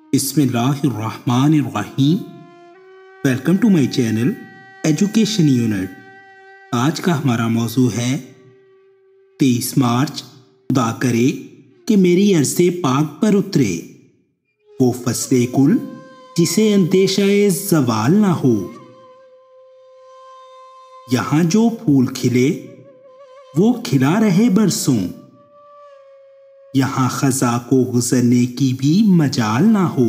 बिस्मिल्लाहिर्रहमानिर्रहीम। Welcome to my channel education unit. आज का हमारा मौजू है 23 मार्च। खुदा करे कि मेरी अर्ज़े पाक पर उतरे वो फसले कुल जिसे अंदेशाए ज़वाल ना हो। यहाँ जो फूल खिले वो खिला रहे बरसों, यहाँ खज़ा को गुजरने की भी मजाल ना हो।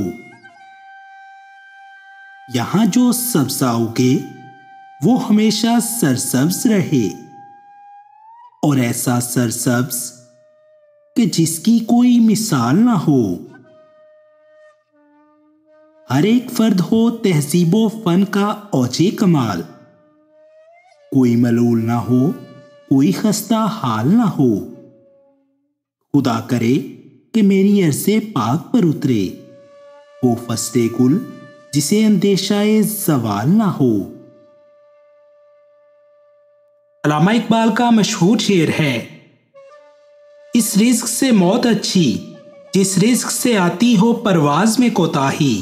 यहाँ जो सब्ज़ा उगे वो हमेशा सरसब्ज रहे, और ऐसा सरसब्ज कि जिसकी कोई मिसाल ना हो। हर एक फर्द हो तहजीबो फन का औजे कमाल, कोई मलूल ना हो, कोई खस्ता हाल ना हो। खुदा करे कि मेरी अर्ज़े पाक पर उतरे वो फसले गुल जिसे अंदेशाए ज़वाल ना हो। अल्लामा इकबाल का मशहूर शेर है, इस रिज़्क़ से मौत अच्छी जिस रिज़्क़ से आती हो परवाज़ में कोताही।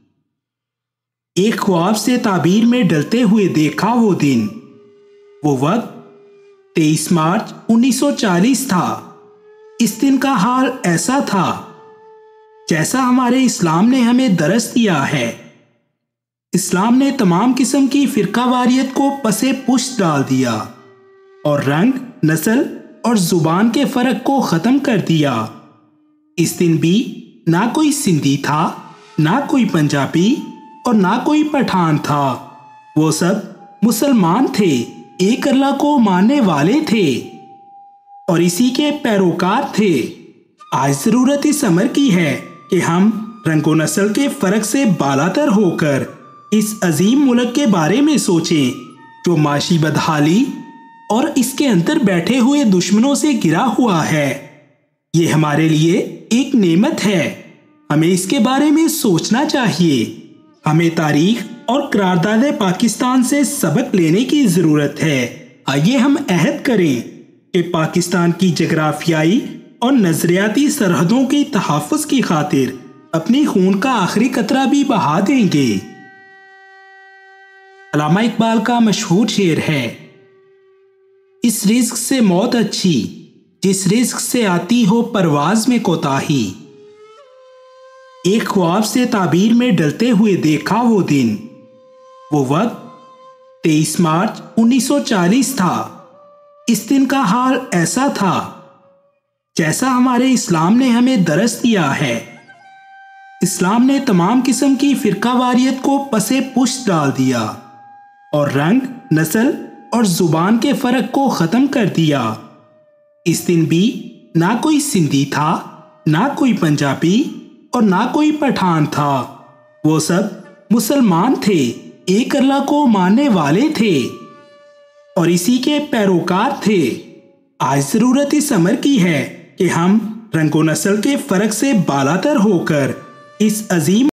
एक ख्वाब से ताबीर में डलते हुए देखा वो दिन, वो वक्त 23 मार्च 1940 था। इस दिन का हाल ऐसा था जैसा हमारे इस्लाम ने हमें दरस दिया है। इस्लाम ने तमाम किस्म की फ़िरकावारियत को पसे पुश्त डाल दिया और रंग, नस्ल और ज़ुबान के फ़र्क को ख़त्म कर दिया। इस दिन भी ना कोई सिंधी था, ना कोई पंजाबी और ना कोई पठान था। वो सब मुसलमान थे, एक अल्लाह को मानने वाले थे और इसी के पैरोकार थे। आज ज़रूरत इस अमर की है कि हम रंगो नस्ल के फ़र्क से बालातर होकर इस अजीम मुल्क के बारे में सोचें जो माशी बदहाली और इसके अंदर बैठे हुए दुश्मनों से घिरा हुआ है। ये हमारे लिए एक नेमत है, हमें इसके बारे में सोचना चाहिए। हमें तारीख और करारदाद पाकिस्तान से सबक लेने की ज़रूरत है। आइए हम अहद करें कि पाकिस्तान की जगराफियाई और नज़रियाती सरहदों की तहफ़्फ़ुज़ की खातिर अपनी खून का आखिरी कतरा भी बहा देंगे। अल्लामा इकबाल का मशहूर शेर है, इस रिज़्क़ से मौत अच्छी जिस रिज़्क़ से आती हो परवाज़ में कोताही। एक ख्वाब से ताबीर में डलते हुए देखा वो दिन, वो वक्त 23 मार्च 1940 था। इस दिन का हाल ऐसा था जैसा हमारे इस्लाम ने हमें दरस दिया है। इस्लाम ने तमाम किस्म की फ़िरकावारियत को पसे पुश्त डाल दिया और रंग, नस्ल और ज़ुबान के फ़र्क को ख़त्म कर दिया। इस दिन भी ना कोई सिंधी था, ना कोई पंजाबी और ना कोई पठान था। वो सब मुसलमान थे, एक अल्लाह को मानने वाले थे और इसी के पैरोकार थे। आज ज़रूरत इस अमर की है कि हम रंगो नस्ल के फ़र्क से बालातर होकर इस अजीम